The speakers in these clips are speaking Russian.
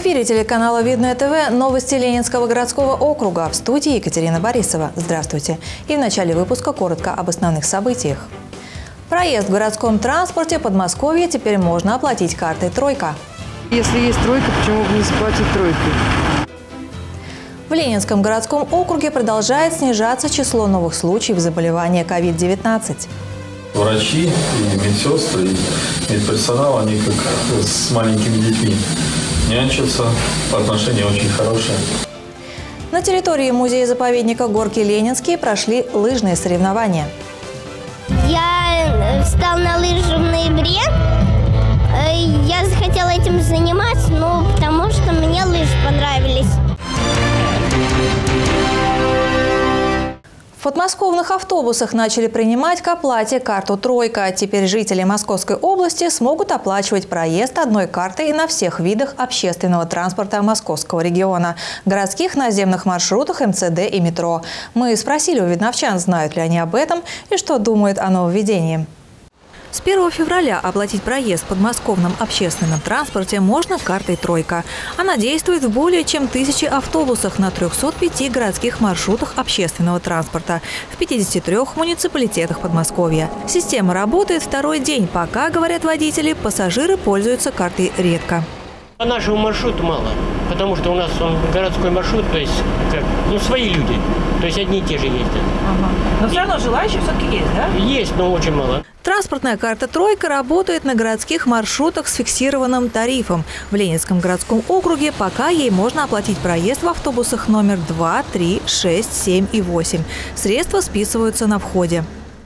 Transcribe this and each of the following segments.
эфире телеканала «Видное ТВ» новости Ленинского городского округа. В студии Екатерина Борисова. Здравствуйте. И в начале выпуска коротко об основных событиях. Проезд в городском транспорте Подмосковья теперь можно оплатить картой «Тройка». Если есть тройка, почему бы не заплатить тройкой? В Ленинском городском округе продолжает снижаться число новых случаев заболевания COVID-19. Врачи и медсестры, и медперсонал, они как с маленькими детьми нянчатся, отношения очень хорошие. На территории музея-заповедника Горки Ленинские прошли лыжные соревнования. Я встал на лыжи в ноябре. Я захотела этим заниматься, потому что мне лыжи понравились. В подмосковных автобусах начали принимать к оплате карту «Тройка». Теперь жители Московской области смогут оплачивать проезд одной картой на всех видах общественного транспорта Московского региона, городских наземных маршрутах МЦД и метро. Мы спросили у видновчан, знают ли они об этом и что думают о нововведении. С 1 февраля оплатить проезд в подмосковном общественном транспорте можно картой «Тройка». Она действует в более чем 1000 автобусах на 305 городских маршрутах общественного транспорта в 53 муниципалитетах Подмосковья. Система работает второй день. Пока, говорят водители, пассажиры пользуются картой редко. Нашего маршрута мало, потому что у нас он городской маршрут, то есть свои люди, то есть одни и те же ездят. Ага. Но все равно желающие все-таки есть, да? Есть, но очень мало. Транспортная карта «Тройка» работает на городских маршрутах с фиксированным тарифом. В Ленинском городском округе пока ей можно оплатить проезд в автобусах номер 2, 3, 6, 7 и 8. Средства списываются на входе.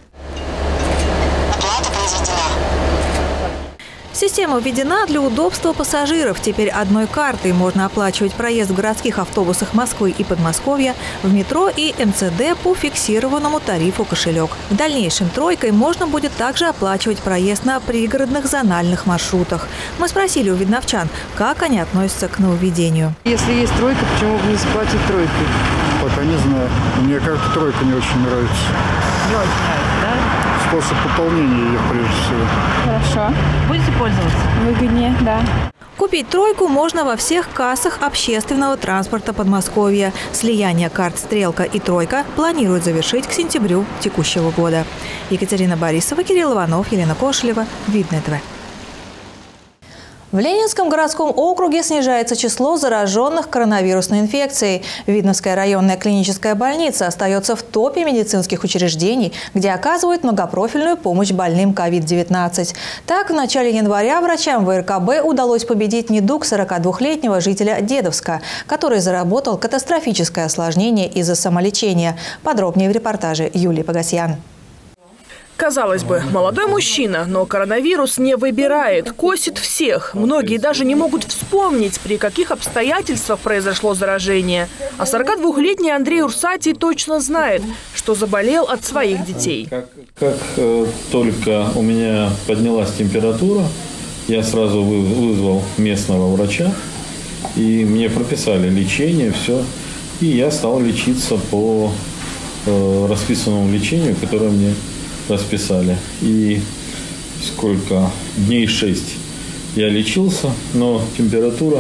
Система введена для удобства пассажиров. Теперь одной картой можно оплачивать проезд в городских автобусах Москвы и Подмосковья, в метро и МЦД по фиксированному тарифу кошелек. В дальнейшем «Тройкой» можно будет также оплачивать проезд на пригородных зональных маршрутах. Мы спросили у видновчан, как они относятся к нововведению. Если есть тройка, почему бы не заплатить тройкой? Пока не знаю. Мне как-то тройка не очень нравится. Не очень нравится, да? Способ пополнения ее прежде всего. Хорошо. Будете пользоваться? Выгоднее, да. Купить «Тройку» можно во всех кассах общественного транспорта Подмосковья. Слияние карт «Стрелка» и «Тройка» планируют завершить к сентябрю текущего года. Екатерина Борисова, Кирилл Иванов, Елена Кошелева. Видное ТВ. В Ленинском городском округе снижается число зараженных коронавирусной инфекцией. Видновская районная клиническая больница остается в топе медицинских учреждений, где оказывают многопрофильную помощь больным COVID-19. Так, в начале января врачам ВРКБ удалось победить недуг 42-летнего жителя Дедовска, который заработал катастрофическое осложнение из-за самолечения. Подробнее в репортаже Юлии Погасьян. Казалось бы, молодой мужчина, но коронавирус не выбирает, косит всех. Многие даже не могут вспомнить, при каких обстоятельствах произошло заражение. А 42-летний Андрей Урсатий точно знает, что заболел от своих детей. Как только у меня поднялась температура, я сразу вызвал местного врача, и мне прописали лечение, все. И я стал лечиться по расписанному лечению, которое мне расписали. И сколько? Дней 6 я лечился, но температура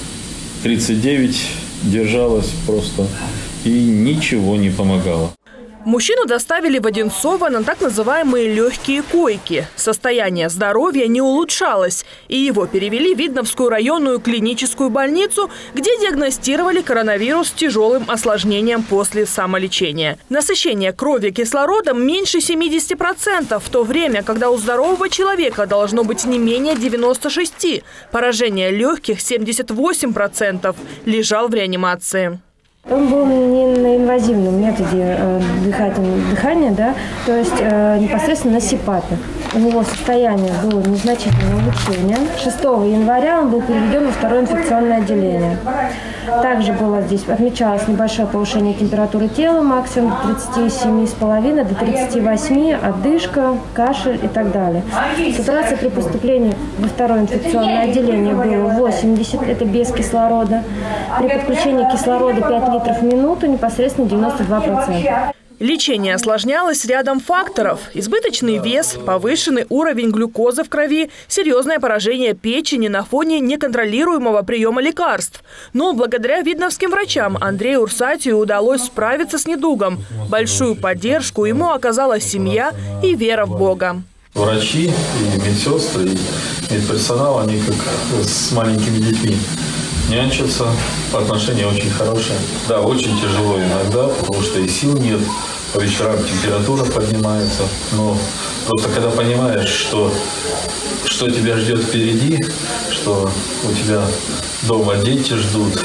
39 держалась просто и ничего не помогало. Мужчину доставили в Одинцово на так называемые легкие койки. Состояние здоровья не улучшалось, и его перевели в Видновскую районную клиническую больницу, где диагностировали коронавирус с тяжелым осложнением после самолечения. Насыщение крови кислородом меньше 70%, в то время, когда у здорового человека должно быть не менее 96%. Поражение легких 78%. Лежал в реанимации. Он был не на инвазивном методе дыхания, да, то есть непосредственно на СИПАПе. У него состояние было незначительное улучшение. 6 января он был переведен во второе инфекционное отделение. Также было здесь, отмечалось небольшое повышение температуры тела, максимум до 37,5 до 38, одышка, кашель и так далее. Сатурация при поступлении во второе инфекционное отделение было 80, это без кислорода. При подключении кислорода 5 литров в минуту непосредственно 92%. Лечение осложнялось рядом факторов. Избыточный вес, повышенный уровень глюкозы в крови, серьезное поражение печени на фоне неконтролируемого приема лекарств. Но благодаря видновским врачам Андрею Урсатию удалось справиться с недугом. Большую поддержку ему оказала семья и вера в Бога. Врачи и медсестры, и медперсонал, они как с маленькими детьми. Нянчатся, отношения очень хорошие. Да, очень тяжело иногда, потому что и сил нет, по вечерам температура поднимается. Но просто когда понимаешь, что тебя ждет впереди, что у тебя дома дети ждут,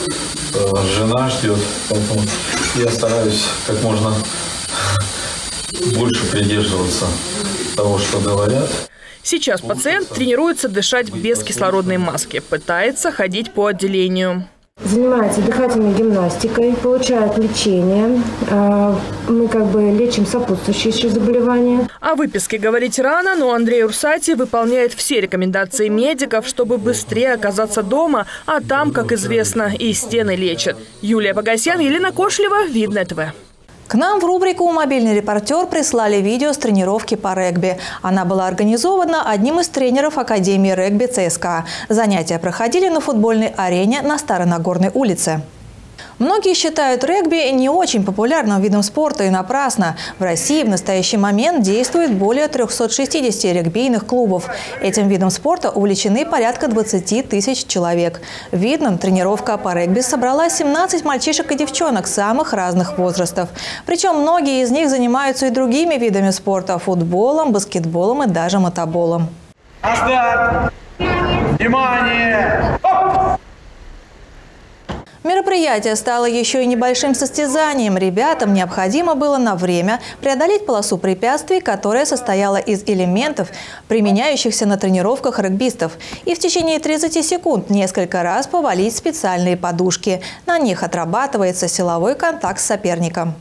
жена ждет, поэтому я стараюсь как можно больше придерживаться того, что говорят. Сейчас пациент тренируется дышать без кислородной маски, пытается ходить по отделению. Занимается дыхательной гимнастикой, получает лечение. Мы лечим сопутствующие заболевания. О выписке говорить рано, но Андрей Урсатий выполняет все рекомендации медиков, чтобы быстрее оказаться дома, а там, как известно, и стены лечат. Юлия Погосян, Елена Кошлева, Видное ТВ. К нам в рубрику «Мобильный репортер» прислали видео с тренировки по регби. Она была организована одним из тренеров Академии регби ЦСКА. Занятия проходили на футбольной арене на Старонагорной улице. Многие считают регби не очень популярным видом спорта, и напрасно. В России в настоящий момент действует более 360 регбийных клубов. Этим видом спорта увлечены порядка 20 тысяч человек. В Видном тренировка по регби собрала 17 мальчишек и девчонок самых разных возрастов. Причем многие из них занимаются и другими видами спорта – футболом, баскетболом и даже мотоболом. Старт! Внимание! Оп! Мероприятие стало еще и небольшим состязанием. Ребятам необходимо было на время преодолеть полосу препятствий, которая состояла из элементов, применяющихся на тренировках регбистов. И в течение 30 секунд несколько раз повалить специальные подушки. На них отрабатывается силовой контакт с соперником.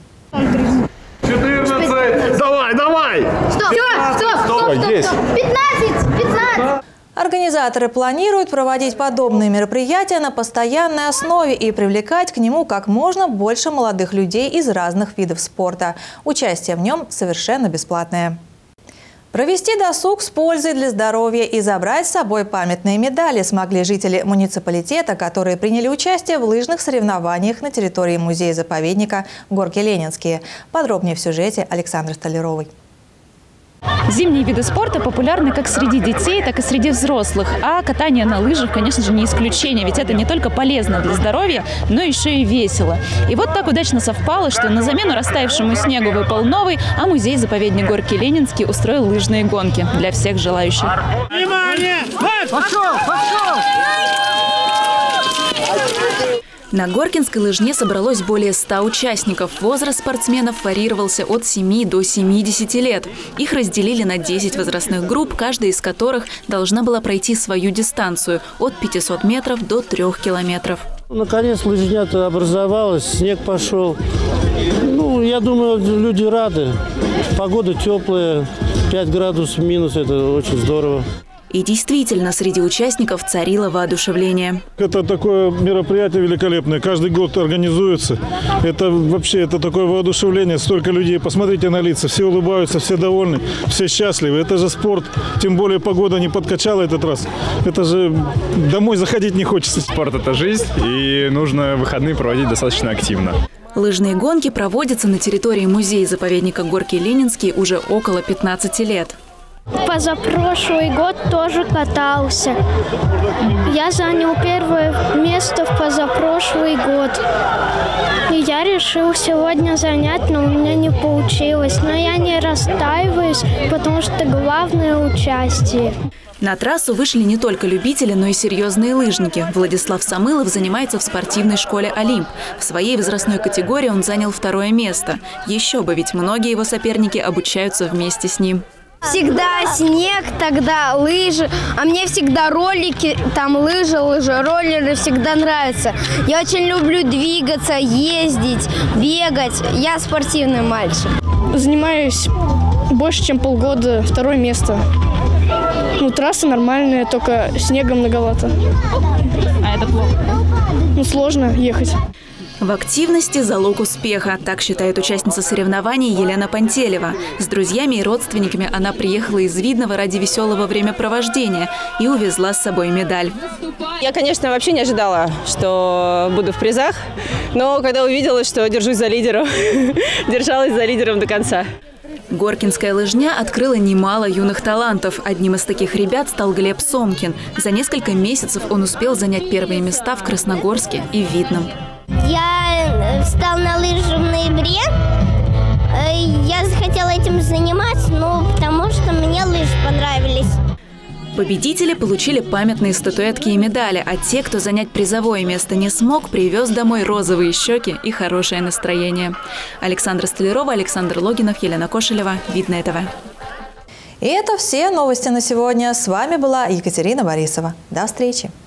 14! Давай! Стоп! 15! Организаторы планируют проводить подобные мероприятия на постоянной основе и привлекать к нему как можно больше молодых людей из разных видов спорта. Участие в нем совершенно бесплатное. Провести досуг с пользой для здоровья и забрать с собой памятные медали смогли жители муниципалитета, которые приняли участие в лыжных соревнованиях на территории музея-заповедника Горки Ленинские. Подробнее в сюжете Александры Столяровой. Зимние виды спорта популярны как среди детей, так и среди взрослых. А катание на лыжах, конечно же, не исключение, ведь это не только полезно для здоровья, но еще и весело. И вот так удачно совпало, что на замену растаявшему снегу выпал новый, а музей-заповедник Горки Ленинские устроил лыжные гонки для всех желающих. Внимание! Пошел! На Горкинской лыжне собралось более 100 участников. Возраст спортсменов варьировался от 7 до 70 лет. Их разделили на 10 возрастных групп, каждая из которых должна была пройти свою дистанцию – от 500 метров до 3 километров. Наконец лыжня-то образовалась, снег пошел. Я думаю, люди рады. Погода теплая, 5 градусов минус – это очень здорово. И действительно, среди участников царило воодушевление. Это такое мероприятие великолепное. Каждый год организуется. Это такое воодушевление. Столько людей. Посмотрите на лица. Все улыбаются, все довольны, все счастливы. Это же спорт. Тем более погода не подкачала этот раз. Это же домой заходить не хочется. Спорт – это жизнь, и нужно выходные проводить достаточно активно. Лыжные гонки проводятся на территории музея-заповедника Горки Ленинские уже около 15 лет. Позапрошлый год тоже катался. Я занял первое место в позапрошлый год. И я решил сегодня занять, но у меня не получилось. Но я не расстраиваюсь, потому что главное участие. На трассу вышли не только любители, но и серьезные лыжники. Владислав Самылов занимается в спортивной школе «Олимп». В своей возрастной категории он занял 2-е место. Еще бы, ведь многие его соперники обучаются вместе с ним. Всегда снег, тогда лыжи, а мне всегда ролики, там лыжи, роллеры всегда нравятся. Я очень люблю двигаться, ездить, бегать. Я спортивный мальчик. Занимаюсь больше, чем полгода, 2-е место. Трасса нормальная, только снега многовато. А это плохо? Сложно ехать. В активности залог успеха, так считает участница соревнований Елена Пантелева. С друзьями и родственниками она приехала из Видного ради веселого времяпровождения и увезла с собой медаль. Я, конечно, вообще не ожидала, что буду в призах, но когда увидела, что держусь за лидером, держалась за лидером до конца. Горкинская лыжня открыла немало юных талантов. Одним из таких ребят стал Глеб Сомкин. За несколько месяцев он успел занять первые места в Красногорске и в Видном. Я встал на лыжи в ноябре. Я захотела этим заниматься, потому что мне лыжи понравились. Победители получили памятные статуэтки и медали, а те, кто занять призовое место не смог, привез домой розовые щеки и хорошее настроение. Александра Столярова, Александр Логинов, Елена Кошелева. Видное ТВ. И это все новости на сегодня. С вами была Екатерина Борисова. До встречи.